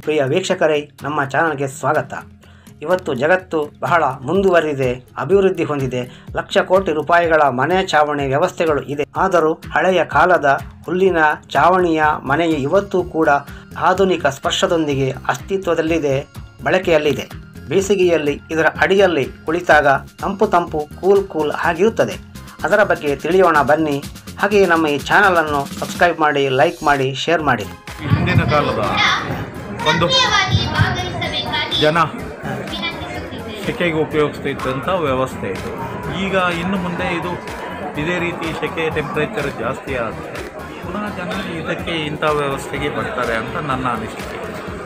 ಪ್ರಿಯ ವೀಕ್ಷಕರೇ, ನಮ್ಮ ಚಾನಲ್ಗೆ ಸ್ವಾಗತ. ಇವತ್ತು ಜಗತ್ತು ಬಹಳ ಮುಂದುವರಿದಿದೆ, ಅಭಿವೃದ್ಧಿ ಹೊಂದಿದೆ. ಲಕ್ಷ ಕೋಟಿ ರೂಪಾಯಿಗಳ ಮನೆ ಚಾವಣಿ ವ್ಯವಸ್ಥೆಗಳು ಇದೆ. ಆದರೂ ಹಳೆಯ ಕಾಲದ ಹುಲ್ಲಿನ ಚಾವಣಿಯ ಮನೆಯು ಇವತ್ತು ಕೂಡ ಆಧುನಿಕ ಸ್ಪರ್ಶದೊಂದಿಗೆ ಅಸ್ತಿತ್ವದಲ್ಲಿದೆ, ಬಳಕೆಯಲ್ಲಿದೆ. ಬೇಸಿಗೆಯಲ್ಲಿ ಇದರ ಅಡಿಯಲ್ಲಿ ಕುಳಿತಾಗ ತಂಪು ಕೂಲ್ ಆಗಿರುತ್ತದೆ. ಅದರ ಬಗ್ಗೆ ತಿಳಿಯೋಣ ಬನ್ನಿ. ಹಾಗೆಯೇ ನಮ್ಮ ಈ ಚಾನಲನ್ನು ಸಬ್ಸ್ಕ್ರೈಬ್ ಮಾಡಿ, ಲೈಕ್ ಮಾಡಿ, ಶೇರ್ ಮಾಡಿ. ಹಿಂದಿನ ಕಾಲದ ಒಂದು ಜನ ಸೆಕೆಗೆ ಉಪಯೋಗಿಸ್ತಿದ್ದಂಥ ವ್ಯವಸ್ಥೆ ಇದು. ಈಗ ಇನ್ನು ಮುಂದೆ ಇದು ಇದೇ ರೀತಿ ಸೆಕೆ ಟೆಂಪ್ರೇಚರ್ ಜಾಸ್ತಿ ಆದರೆ ಪುನಃ ಜನ ಇದಕ್ಕೆ ಇಂಥ ವ್ಯವಸ್ಥೆಗೆ ಬರ್ತಾರೆ ಅಂತ ನನ್ನ ಅನಿಸಿಕೆ.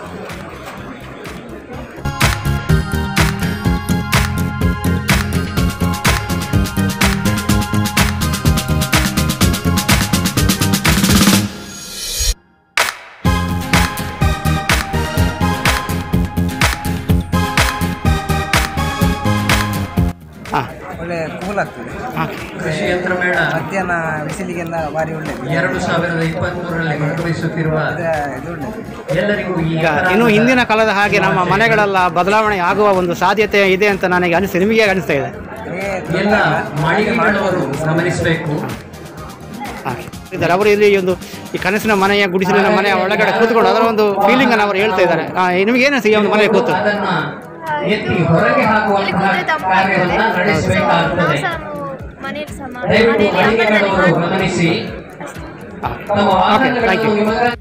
ಒಳ್ಳೆ ಕೂಲ್ ಆಗ್ತದೆ. ಕೃಷಿ ಯಂತ್ರ ಮೇಳ ಮಧ್ಯಾಹ್ನ ಬಿಸಿಲಿಗೆಲ್ಲ ಭಾರಿ ಒಳ್ಳೆಯದು. 2023ರಲ್ಲಿ ನಿರ್ವಹಿಸುತ್ತಿರುವ ಇದು ಒಳ್ಳೆಯದು ಎಲ್ಲರಿಗೂ. ಈಗ ಇನ್ನು ಹಿಂದಿನ ಕಾಲದ ಹಾಗೆ ನಮ್ಮ ಮನೆಗಳೆಲ್ಲ ಬದಲಾವಣೆ ಆಗುವ ಒಂದು ಸಾಧ್ಯತೆ ಇದೆ ಅಂತ ನನಗೆ ಅನಿಸ್ತದೆ. ನಿಮಗೆ ಅನಿಸ್ತಾ ಇದೆ? ಎಲ್ಲ ಮಾಳಿಗೆ ಮಾಡುವವರು ಗಮನಿಸಬೇಕು. ಅವರು ಇಲ್ಲಿ ಒಂದು ಈ ಕನಸಿನ ಮನೆಯ ಗುಡಿಸಲಿನ ಮನೆಯ ಒಳಗಡೆ ಕೂತ್ಕೊಂಡು ಅದರ ಒಂದು ಫೀಲಿಂಗ್ ಅನ್ನು ಅವರು ಹೇಳ್ತಾ ಇದ್ದಾರೆ. ನಿಮಗೆ ಏನು ಈ ಒಂದು ಮನೆ ಕೂತು ಎತ್ತಿ ಹೊರಗೆ ಹಾಕುವಂತಹ ಕಾರ್ಯವನ್ನು ನಡೆಸಬೇಕಾಗುತ್ತದೆ. ದಯವಿಟ್ಟು ಮಾಳಿಗೆ ಮಾಡುವವರು ಗಮನಿಸಿ. ತಮ್ಮ ವಾಹನಗಳನ್ನು